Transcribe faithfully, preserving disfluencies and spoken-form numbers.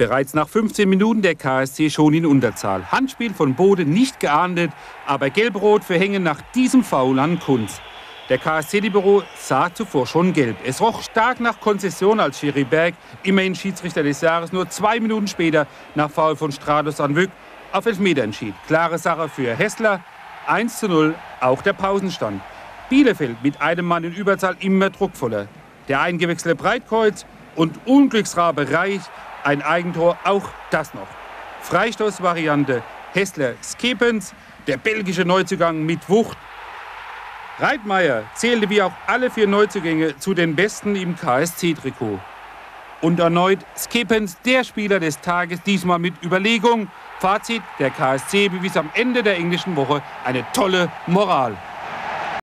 Bereits nach fünfzehn Minuten der K S C schon in Unterzahl. Handspiel von Bode nicht geahndet, aber Gelb-Rot für Hängen nach diesem Foul an Kunz. Der K S C-Libero sah zuvor schon gelb. Es roch stark nach Konzession, als Schiri Berg, immerhin Schiedsrichter des Jahres, nur zwei Minuten später nach Foul von Stratos an Wück auf Elfmeter entschied. Klare Sache für Hessler, eins zu null, auch der Pausenstand. Bielefeld mit einem Mann in Überzahl immer druckvoller. Der eingewechselte Breitkreuz und Unglücksrabe Reich, ein Eigentor, auch das noch. Freistoßvariante Hessler Skepens, der belgische Neuzugang mit Wucht. Reitmeier zählte wie auch alle vier Neuzugänge zu den Besten im K S C-Trikot. Und erneut Skepens, der Spieler des Tages, diesmal mit Überlegung. Fazit, der K S C bewies am Ende der englischen Woche eine tolle Moral.